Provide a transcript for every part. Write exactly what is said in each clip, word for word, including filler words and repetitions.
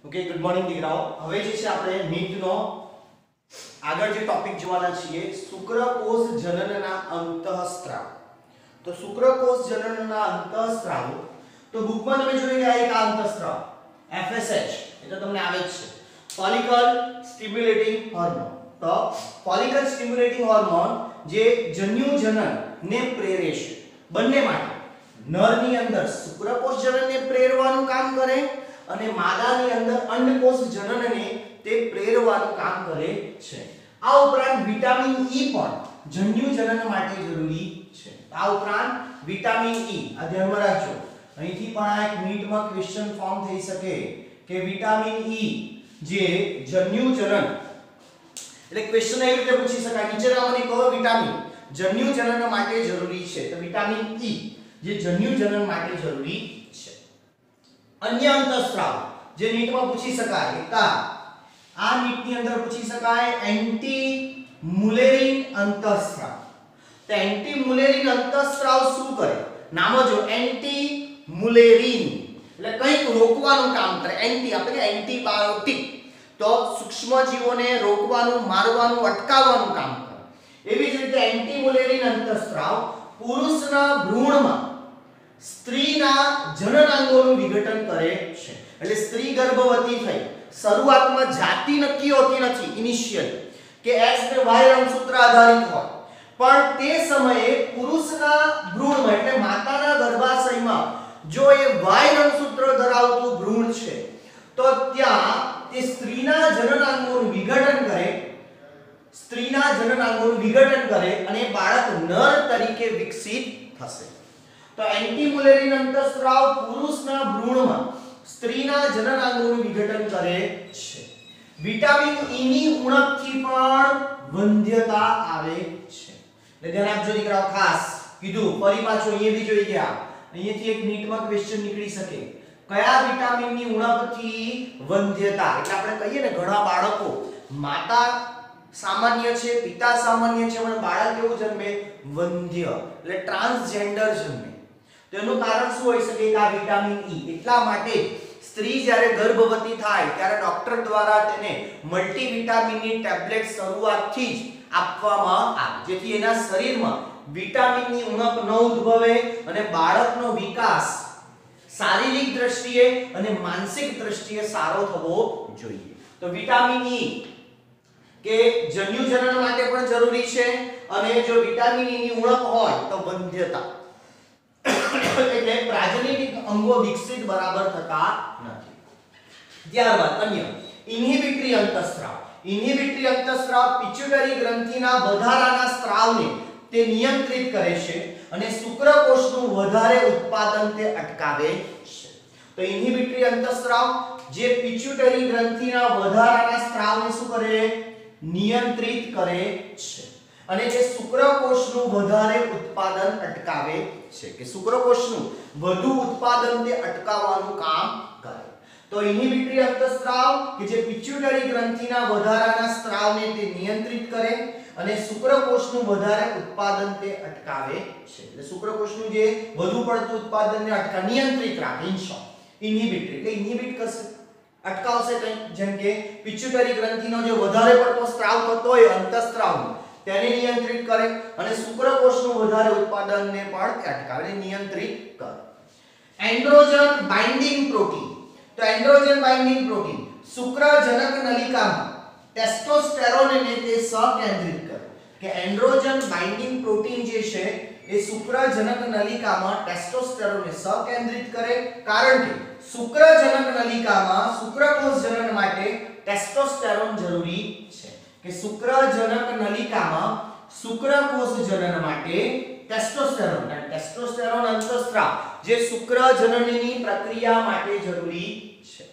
Okay, good morning દીકરાઓ. હવે જે છે આપણે નીટનો આગળ જે ટોપિક જોવાના છીએ, શુક્રકોષ જનનના અંતઃસ્ત્રાવ. તો શુક્રકોષ જનનના અંતઃસ્ત્રાવ, તો બુકમાં તમે જોઈ ગયા એક આ અંતઃસ્ત્રાવ એફ એસ એચ, એ તો તમને આવે જ છે, ફોલિકલ સ્ટિમ્યુલેટિંગ હોર્મોન. તો ફોલિકલ સ્ટિમ્યુલેટિંગ હોર્મોન જે જન્યુજનનને પ્રેરે છે બંને માટે. નરની અંદર શુક્રકોષ જનનને પ્રેરવાનું કામ કરે અને માદાની અંદર અંડકોષ જનનને તે પ્રેરવાનું કામ કરે છે. આ ઉપરાંત વિટામિન ઈ પણ જન્યુજનન માટે જરૂરી છે. આ ઉપરાંત વિટામિન ઈ, આ ધ્યાનમાં રાખજો, અહીંથી પણ આ એક નીટમાં ક્વેશ્ચન ફોર્મ થઈ શકે કે વિટામિન ઈ જે જન્યુજનન, એટલે ક્વેશ્ચન એવી રીતે પૂછી શકાય, નીચેનામાંની કયો વિટામિન જન્યુજનન માટે જરૂરી છે? તો વિટામિન ઈ જે જન્યુજનન માટે જરૂરી છે. અન્ય અંતઃસ્ત્રાવ જે નીટમાં પૂછી શકાય, કા આ નીટની અંદર પૂછી શકાય એન્ટી મુલેરિન અંતઃસ્ત્રાવ. તો એન્ટી મુલેરિન અંતઃસ્ત્રાવ શું કરે? નામ જો એન્ટી મુલેરિન એટલે કંઈક રોકવાનું કામ કરે. એન્ટી આપણે કે એન્ટીબાયોટિક, તો સૂક્ષ્મજીવોને રોકવાનું, મારવાનું, અટકાવવાનું કામ કરે. એવી જ રીતે એન્ટી મુલેરિન અંતઃસ્ત્રાવ પુરુષના ભ્રૂણમાં સ્ત્રીના જનનાંગોનું વિઘટન કરે છે. એટલે સ્ત્રી ગર્ભવતી થઈ, શરૂઆતમાં જાતિ નક્કી હોતી નથી ઇનિશિયલ કે એક્સ ને વાય રંગસૂત્ર આધારિત હોય, પણ તે સમયે પુરુષના ભ્રૂણમાં એટલે માતાના ગર્ભાશયમાં જો એ વાય રંગસૂત્ર ધરાવતું ભ્રૂણ છે તો ત્યાં તે સ્ત્રીના જનનાંગોનું વિઘટન કરે, સ્ત્રીના જનનાંગોનું વિઘટન કરે અને બાળક નર તરીકે વિકસિત થશે. તો એન્ટી મુલેરિન અંતઃસ્ત્રાવ પુરુષના ભ્રૂણમાં સ્ત્રીના જનનાંગોનું વિઘટન કરે છે. વિટામિન ઈ ની ઉણપથી પણ વંધ્યતા આવે છે. એટલે ધ્યાન આપજો દીકરાઓ, ખાસ કીધું, ફરી પાછો અહીંયા બી જોઈ ગયા, અહીંયાથી એક નીટમાં ક્વેશ્ચન નીકળી શકે, કયા વિટામિનની ઉણપથી વંધ્યતા. એટલે આપણે કહીએ ને ઘણા બાળકો માતા સામાન્ય છે, પિતા સામાન્ય છે, પણ બાળક કેવું જન્મે? વંધ્ય, એટલે ટ્રાન્સજેન્ડર જન્મે. તેનું કારણ શું હોઈ શકે? કે આ વિટામિન ઈ. એટલા માટે સ્ત્રી જ્યારે ગર્ભવતી થાય ત્યારે ડોક્ટર દ્વારા તેને મલ્ટીવિટામિનની ટેબ્લેટ શરૂઆતથી જ આપવામાં આવે, જેથી એના શરીરમાં વિટામિનની ઉણપ ન ઉદ્ભવે અને બાળકનો વિકાસ શારીરિક દ્રષ્ટિએ અને માનસિક દ્રષ્ટિએ સારો થવો જોઈએ. તો વિટામિન ઈ કે જન્યુજનન માટે પણ જરૂરી છે, અને જો વિટામિન ઈ ની ઉણપ હોય તો વંધ્યતા, એટલે પ્રાજનનિક અંગો વિકસિત બરાબર થતા નથી. ત્યારબાદ અન્ય ઇન્હિબિટરી અંતઃસ્ત્રાવ. ઇન્હિબિટરી અંતઃસ્ત્રાવ પિટ્યુટરી ગ્રંથિના વધારાના સ્ત્રાવને તે નિયંત્રિત કરે છે અને શુક્રકોષનું વધારે ઉત્પાદન તે અટકાવે છે. તો ઇન્હિબિટરી અંતઃસ્ત્રાવ જે પિટ્યુટરી ગ્રંથિના વધારાના સ્ત્રાવને શું કરે? નિયંત્રિત કરે છે અને જે શુક્રકોષનું વધારે ઉત્પાદન અટકાવે છે, કે શુક્રકોષનું વધુ ઉત્પાદન તે અટકાવવાનું કામ કરે. તો ઇન્હિબિટરી અંતઃસ્ત્રાવ કે જે પિટ્યુટરી ગ્રંથિના વધારાના સ્ત્રાવને તે નિયંત્રિત કરે અને શુક્રકોષનું વધારે ઉત્પાદન તે અટકાવે છે. એટલે શુક્રકોષનું જે વધુ પડતું ઉત્પાદનને અટકાવ નિયંત્રિત રાખે. ઇન શોર્ટ ઇન્હિબિટરી એટલે ઇન્હિબિટ કરશે, અટકાવશે કંઈ, જેમ કે પિટ્યુટરી ગ્રંથિનો જે વધારે પડતો સ્ત્રાવ થતો હોય અંતઃસ્ત્રાવનો, તેને નિયંત્રિત કરે અને શુક્રકોષનું વધારે ઉત્પાદનને પણ અટકાવે, નિયંત્રિત કરે. Androgen binding protein. તો એન્ડ્રોજન બાઇન્ડિંગ પ્રોટીન શુક્રજનક નલિકામાં ટેસ્ટોસ્ટેરોનને તે સકેન્દ્રિત કરે. કે એન્ડ્રોજન બાઇન્ડિંગ પ્રોટીન જે છે એ શુક્રજનક નલિકામાં ટેસ્ટોસ્ટેરોનને સકેન્દ્રિત કરે, કારણ કે શુક્રજનક નલિકામાં શુક્રકોષ જનન માટે ટેસ્ટોસ્ટેરોન જરૂરી છે. કે શુક્રજનક નલિકામાં શુક્રકોષ જનન માટે ટેસ્ટોસ્ટેરોન, અને ટેસ્ટોસ્ટેરોન અંતઃસ્ત્રાવ જે શુક્રજનનની પ્રક્રિયા માટે જરૂરી છે.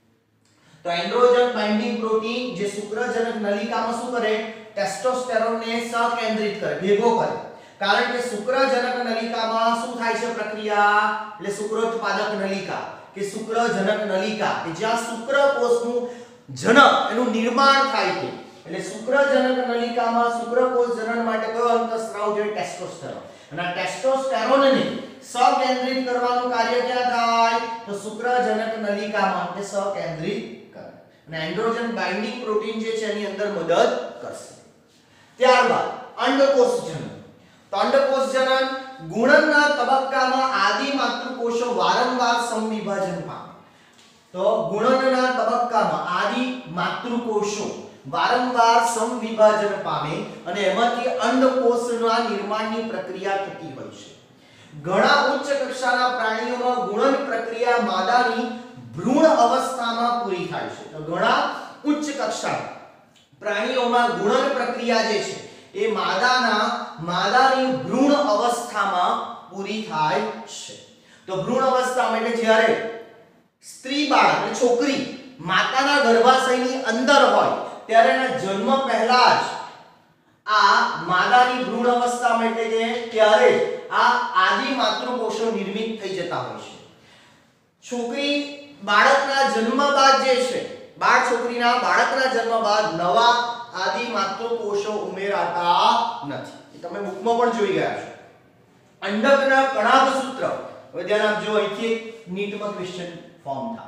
તો એન્ડ્રોજન બાઇન્ડિંગ પ્રોટીન જે શુક્રજનક નલિકામાં શું કરે? ટેસ્ટોસ્ટેરોનને સકેન્દ્રિત કરે, ભેગો કરે. કારણ કે શુક્રજનક નલિકામાં શું થાય છે પ્રક્રિયા? એટલે શુક્રોત્પાદક નલિકા કે શુક્રજનક નલિકા કે જ્યાં શુક્રકોષનું જનક એનું નિર્માણ થાય છે. એટલે શુક્રજનક નલિકામાં શુક્રકોષ જનન માટે કયો અંતઃસ્ત્રાવ જોઈએ? ટેસ્ટોસ્ટેરોન. અને ટેસ્ટોસ્ટેરોનને સકેન્દ્રિત કરવાનું કાર્ય ક્યાં થાય? તો શુક્રજનક નલિકામાં તે સકેન્દ્રિત કરે અને એન્ડ્રોજન બાઇન્ડિંગ પ્રોટીન જે છે એની અંદર મદદ કરશે. ત્યારબાદ અંડકોષ જનન. તો અંડકોષ જનન ગુણનના તબક્કામાં આદિ માતૃકોષો વારંવાર સમવિભાજન પામે. તો ગુણનના તબક્કામાં આદિ માતૃકોષો વારંવાર સમવિભાજન પામે અને એમાંથી અંડકોષના નિર્માણની પ્રક્રિયા થતી હોય છે. ઘણા ઉચ્ચ કક્ષાના પ્રાણીઓમાં ગુણન પ્રક્રિયા માદાની ભ્રૂણ અવસ્થામાં પૂરી થાય છે. તો ઘણા ઉચ્ચ કક્ષાના પ્રાણીઓમાં ગુણન પ્રક્રિયા જે છે એ માદાના માદાની ભ્રૂણ અવસ્થામાં પૂરી થાય છે. તો ભ્રૂણ અવસ્થામાં એટલે જ્યારે સ્ત્રી બાળક એટલે છોકરી માતાના ગર્ભાશયની અંદર હોય ત્યારે એના જન્મ પહેલા જ આ માદાની ભ્રૂણ અવસ્થામાં એટલે કે ત્યારે આ આદિ માતૃકોષો નિર્મિત થઈ જતા હોય છે. છોકરી બાળકના જન્મ બાદ જે છે બાળ છોકરીના બાળકના જન્મ બાદ નવા આદિ માતૃકોષો ઉમેરાતા નથી. એ તમે બુકમાં પણ જોઈ ગયા છો. અંડકના કણાભ સૂત્ર. હવે ધ્યાન આપજો, અહીંથી નીટમાં ક્વેશ્ચન ફોર્મ થાય.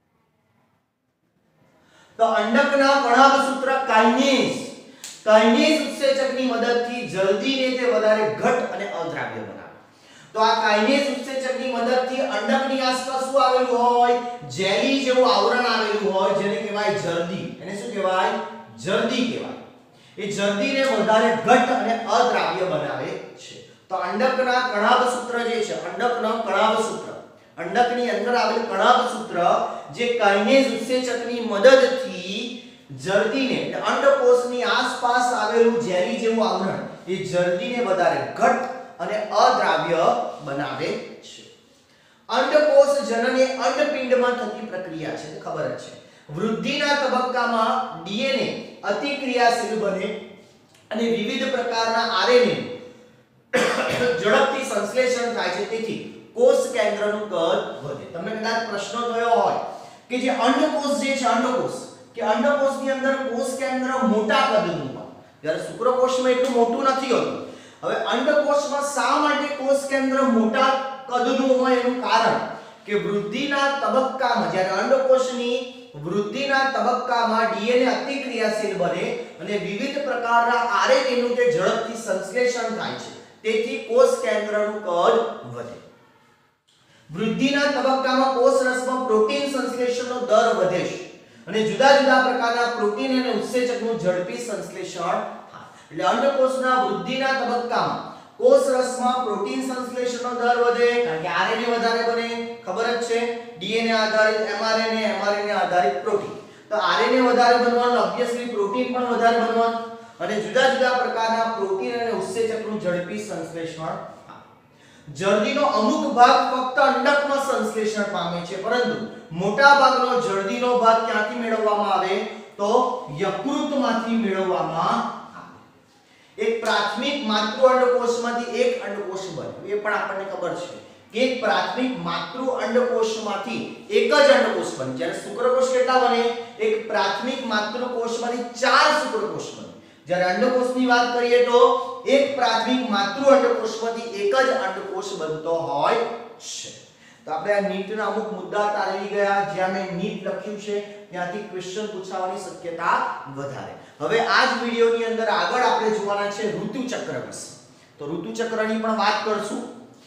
તો અંડકના કણાભ સૂત્ર કાઇનેઝ કાઇનેઝ ઉત્સેચકની મદદથી જલ્દીને તે વધારે ઘટ અને અદ્રાવ્ય બનાવે. તો આ કાઇનેઝ ઉત્સેચકની મદદથી અંડકની આસપાસ શું આવેલું હોય? જેલી જેવું આવરણ આવેલું હોય જેને કહેવાય જર્દી. એને શું કહેવાય? જર્દી કહેવાય. એ જર્દીને વધારે ઘટ અને અદ્રાવ્ય બનાવે છે. તો અંડકના કણાભ સૂત્ર જે છે અંડકનો કણાભ સૂત્ર અંડકની અંદર આવેલ કણાભ સૂત્ર જે કાઇનેઝ ઉત્સેચકની મદદથી જર્દીને એટલે અંડકોષની આસપાસ આવેલું જેલી જેવું આવરણ એ જર્દીને વધારે ઘટ અને અદ્રાવ્ય બનાવે છે. અંડકોષ જનન એ અંડપિંડમાં થતી પ્રક્રિયા છે, ખબર જ છે. વૃદ્ધિના તબક્કામાં ડીએનએ અતિક્રિયાશીલ બને અને વિવિધ પ્રકારના આરએનએ ઝડપથી સંશ્લેષણ થાય છે. તેથી કોષ કેન્દ્રનું કદ વધે. તમને કદાચ પ્રશ્ન થયો હોય કે જે અંડકોષ જે છે અંડકોષ કે અંડકોષની અંદર કોષ કેન્દ્ર મોટા કદનું હોય જ્યારે શુક્રકોષમાં એટલું મોટું નથી હોતું. હવે અંડકોષમાં શા માટે કોષ કેન્દ્ર મોટા કદનું હોય એનું કારણ કે વૃદ્ધિના તબક્કામાં જ્યારે અંડકોષની વૃદ્ધિના તબક્કામાં ડીએનએ અતિક્રિયાશીલ બને અને વિવિધ પ્રકારના આરએનએ નું તે ઝડપથી સંશ્લેષણ થાય છે. તેથી કોષ કેન્દ્રનું કદ વધે. વૃદ્ધિના તબક્કામાં કોષ રસમાં પ્રોટીન સંશ્લેષણનો દર વધે છે અને જુદા જુદા પ્રકારના પ્રોટીન અને ઉત્સેચકનું ઝડપી સંશ્લેષણ થાય. એટલે અંડકોષના વૃદ્ધિના તબક્કામાં કોષ રસમાં પ્રોટીન સંશ્લેષણનો દર વધે કારણ કે આરએનએ વધારે બને, ખબર જ છે. ડીએનએ આધારિત એમઆરએનએ એમઆરએનએ આધારિત પ્રોટીન. તો આરએનએ વધારે બનવાનું, ઓબ્વિયસલી પ્રોટીન પણ વધારે બનવાનું અને જુદા જુદા પ્રકારના પ્રોટીન અને ઉત્સેચકનું ઝડપી સંશ્લેષણ. જર્દીનો અમુક ભાગ ફક્ત અંડકમાં સંશ્લેષણ પામે છે પરંતુ મોટા ભાગનો જર્દીનો ભાગ ક્યાંથી મેળવવામાં આવે? તો યકૃતમાંથી મેળવવામાં આવે. એક પ્રાથમિક માતૃ અંડકોષમાંથી એક અંડકોષ બને એ પણ આપણને ખબર છે કે એક પ્રાથમિક માતૃ અંડકોષમાંથી એક જ અંડકોષ બને. જ્યારે શુક્રકોષ કેટલા બને? એક પ્રાથમિક માતૃ કોષમાંથી ચાર શુક્રકોષ બને. જ્યારે અંડકોષની વાત કરીએ તો એક પ્રાથમિક માતૃ અંડકોષમાંથી એક જ અંડકોષ બનતો હોય છે. તો આપણે આ નીટના અમુક મુદ્દા તારવી ગયા. જ્યાં મેં નીટ લખ્યું છે ત્યાંથી ક્વેશ્ચન પૂછવાની શક્યતા વધારે. હવે આ જ વિડિયોની અંદર આગળ આપણે જોવાના છે ઋતુચક્ર વિશે. તો ઋતુચક્રની પણ વાત કરશું.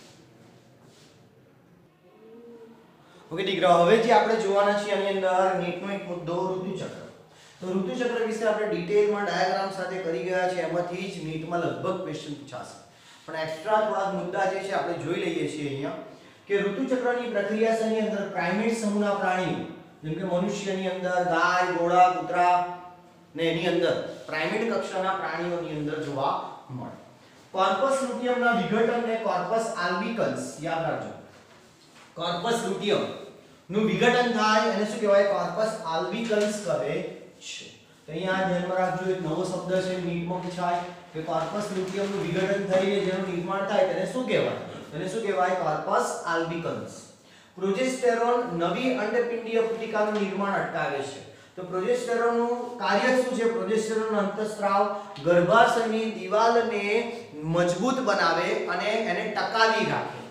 ઓકે દીકરાઓ, હવે જે આપણે જોવાના છે આની અંદર નીટનો એક મુદ્દો ઋતુચક્ર. તો ઋતુચક્ર વિશે આપણે ડિટેલમાં ડાયાગ્રામ સાથે કરી ગયા છે. એમાંથી જ નીટમાં લગભગ ક્વેશ્ચન પૂછાશે. પણ એક્સ્ટ્રા થોડા મુદ્દા જે છે આપણે જોઈ લઈએ છીએ અહીંયા કે ઋતુચક્રની પ્રક્રિયા શેની અંદર પ્રાઇમેટ સમૂહના પ્રાણીઓ જેમ કે મનુષ્યની અંદર ગાય, ઘોડા, કૂતરા ને એની અંદર પ્રાઇમેટ કક્ષાના પ્રાણીઓની અંદર જોવા મળે. કોર્પસ લુટિયમના વિઘટનને કોર્પસ આલ્બિકન્સ યાદ રાખજો. કોર્પસ લુટિયમ નું વિઘટન થાય એને શું કહેવાય? કોર્પસ આલ્બિકન્સ કહે છે. તો અહીંયા ધ્યાનમાં રાખજો, એક નવો શબ્દ છે નીટમાં પૂછાય કે કોર્પસ લુટિયમ નું વિઘટન થઈને જેનું નિર્માણ થાય તેને શું કહેવાય? તેને શું કહેવાય? કોર્પસ આલ્બિકન્સ. પ્રોજેસ્ટેરોન નવી અંડપિંડીય પુટિકાનું નિર્માણ અટકાવે છે. તો પ્રોજેસ્ટેરોનનું કાર્ય શું છે? પ્રોજેસ્ટેરોન અંતઃસ્ત્રાવ ગર્ભાશયની દિવાલને મજબૂત બનાવે અને એને ટકાવી રાખે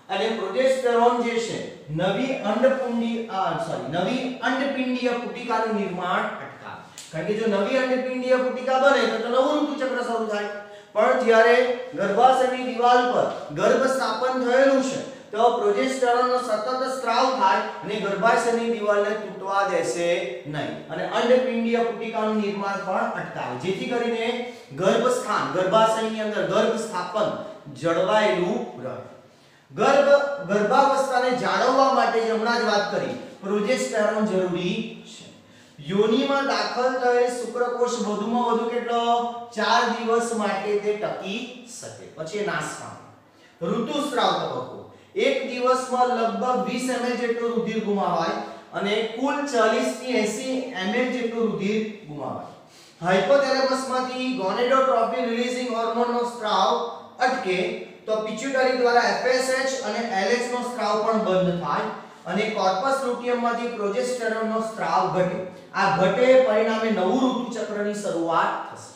અને પ્રોજેસ્ટેરોન જે છે નવી અંડપિંડી સોરી નવી અંડપિંડીય પુટિકાનું નિર્માણ અટકાવે. કારણ કે જો નવી અંડપિંડીય પુટિકા બને તો નવું ઋતુચક્ર શરૂ થાય. પણ જ્યારે ગર્ભાશયની દિવાલ પર ગર્ભ સ્થાપન થયેલું છે તો પ્રોજેસ્ટેરોનનો સતત સ્ત્રાવ થાય અને ગર્ભાશયની દિવાલને તૂટવા દેશે નહીં અને અંડપિંડીય પુટિકાનું નિર્માણ પણ અટકાવે, જેથી કરીને ગર્ભસ્થાન ગર્ભાશયની અંદર ગર્ભ સ્થાપન જળવાયેલું રહે. ગર્ભ ગર્ભાવસ્થાને જાળવવા માટે જે હમણાં જ વાત કરી પ્રોજેસ્ટેરોન જરૂરી છે. યોનિમાં દાખલ થયેલ શુક્રકોષ વધુમાં વધુ કેટલો ચાર દિવસ માટે તે ટકી શકે, પછી એ નાશ પામે. ઋતુસ્રાવ તબક્કો એક દિવસમાં લગભગ વીસ એમએલ જેટલું રુધિર ગુમાવાય અને કુલ ચાલીસ થી એંસી એમએલ જેટલું રુધિર ગુમાવાય. હાઇપોથેલેમસમાંથી ગોનેડોટ્રોપિન રિલીઝિંગ હોર્મોનનો સ્ત્રાવ અટકે તો પિટ્યુટરી દ્વારા એફએસએચ અને એલએચ નો સ્ત્રાવ પણ બંધ થાય અને કોર્પસ લ્યુટિયમમાંથી પ્રોજેસ્ટેરોનનો સ્ત્રાવ ઘટે. આ ઘટે પરિણામે નવું ઋતુચક્રની શરૂઆત થશે.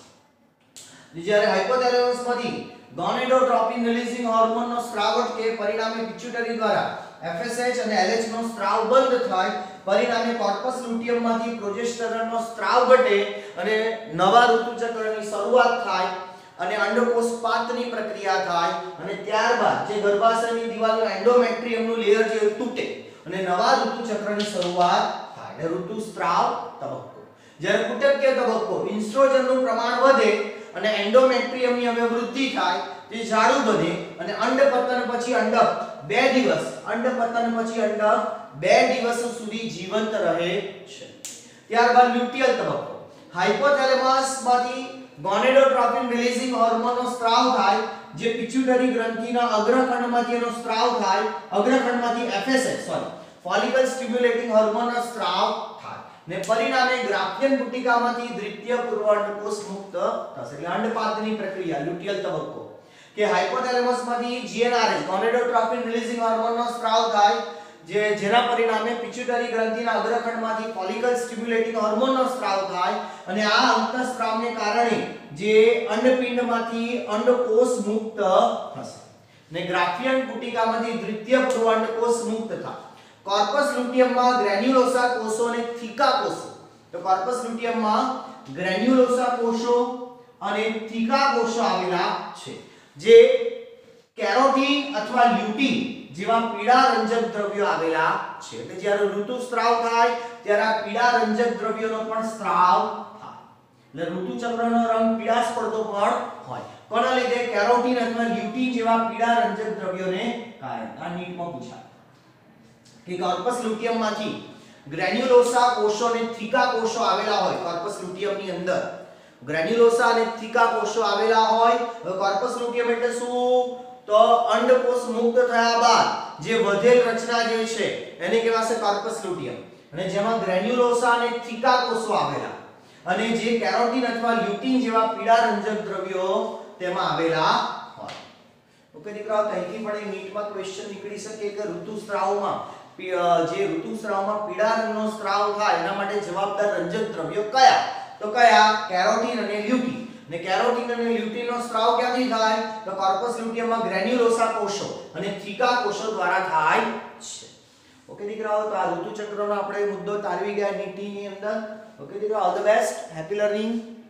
જ્યારે હાઇપોથેલેમસમાંથી ગોનેડોટ્રોપિન રિલીઝિંગ હોર્મોનનો સ્ત્રાવ અટકે પરિણામે પિટ્યુટરી દ્વારા એફએસએચ અને એલએચ નો સ્ત્રાવ બંધ થાય પરિણામે કોર્પસ લ્યુટિયમમાંથી પ્રોજેસ્ટેરોનનો સ્ત્રાવ ઘટે અને નવા ઋતુચક્રની શરૂઆત થાય અને અંડકોષપાતની પ્રક્રિયા થાય અને ત્યારબાદ જે ગર્ભાશયની દિવાલનો એન્ડોમેટ્રિયમનું લેયર જે તૂટે અને નવા ઋતુચક્રની શરૂઆત થાય એટલે ઋતુસ્રાવ તબક્કો. જ્યારે કુટકીય તબક્કો ઇન્સ્ટ્રોજનનું પ્રમાણ વધે અને એન્ડોમેટ્રિયમની હવે વૃદ્ધિ થાય, તે જાડું બને અને અંડપતન પછી અંડક બે દિવસ અંડપતન પછી અંડક બે દિવસ સુધી જીવંત રહે છે. ત્યારબાદ લ્યુટિયલ તબક્કો હાઇપોથેલેમસમાંથી ગોનેડોટ્રોપિન રિલીઝિંગ હોર્મોનનો સ્ત્રાવ થાય જે પિટ્યુટરી ગ્રંથિના અગ્રખંડમાંથી એનો સ્ત્રાવ થાય, અગ્રખંડમાંથી એફએસએચ સોરી ફોલિકલ સ્ટિમ્યુલેટિંગ હોર્મોનનો સ્ત્રાવ થાય ને પરિણામે ગ્રાફિયન પુટિકામાંથી દ્વિતીય પૂર્વાંડકોષ મુક્ત થશે. એટલે અંડપાતની પ્રક્રિયા લ્યુટિયલ તબક્કો કે હાઇપોથેલેમસમાંથી જીએનઆરએચ ગોનેડોટ્રોપિન રિલીઝિંગ હોર્મોનનો સ્ત્રાવ થાય જે જેના પરિણામે પિટ્યુટરી ગ્રંથિના અગ્રખંડમાંથી ફોલિકલ સ્ટિમ્યુલેટિંગ હોર્મોનનો સ્ત્રાવ થાય અને આ અંતઃસ્ત્રાવને કારણે જે અંડપિંડમાંથી અંડકોષ મુક્ત થશે ને ગ્રાફિયન પુટિકામાંથી દ્વિતીય પૂર્વાંડકોષ મુક્ત થાય. કોર્પસ લ્યુટિયમમાં ગ્રેન્યુલોસા કોષો અને થીકા કોષો. તો કોર્પસ લ્યુટિયમમાં ગ્રેન્યુલોસા કોષો અને થીકા કોષો આવેલા છે જે કેરોટીન અથવા લ્યુટીન જેવા પીળા રંજક દ્રવ્યો આવેલા છે. એટલે જ્યારે ઋતુસ્રાવ થાય ત્યારે આ પીળા રંજક દ્રવ્યોનો પણ સ્ત્રાવ થાય એટલે ઋતુચક્રનો રંગ પીળાશ પડતો પણ હોય. કોના લીધે? કેરોટીન અથવા લ્યુટીન જેવા પીળા રંજક દ્રવ્યોને કારણે. આ નીટમાં પૂછાય કે કોર્પસ લ્યુટિયમમાંથી ગ્રેન્યુલોસા કોષો અને થીકા કોષો આવેલા હોય. કોર્પસ લ્યુટિયમની અંદર ગ્રેન્યુલોસા અને થીકા કોષો આવેલા હોય. હવે કોર્પસ લ્યુટિયમ એટલે શું? તો અંડકોષ મુક્ત થયા બાદ જે વધેલ રચના જે છે એને કહેવાશે કોર્પસ લ્યુટિયમ અને જેમાં ગ્રેન્યુલોસા અને થીકા કોષો આવેલા અને જે કેરોટીન અથવા લ્યુટીન જેવા પીળા રંજક દ્રવ્યો તેમાં આવેલા હોય. ઓકે દીકરાઓ, અહીંથી પણ નીટમાં ક્વેશ્ચન નીકળી શકે કે ઋતુસ્રાવમાં જે ઋતુસ્રાવમાં પીળા રંગનો સ્ત્રાવ થાય એના માટે જવાબદાર રંજક દ્રવ્યો કયા? તો કયા? કેરોટીન અને લ્યુટીન. ને કેરોટીન અને લ્યુટીનનો સ્ત્રાવ ક્યાંથી થાય? તો કોર્પસ લ્યુટિયમમાં ગ્રેન્યુલોસા કોષો અને થીકા કોષો દ્વારા થાય છે. ઓકે દીકરાઓ, તો આ ઋતુચક્રનો આપણે મુદ્દો તારવી ગયા નીટની અંદર. ઓકે દીકરાઓ, all the best, happy learning.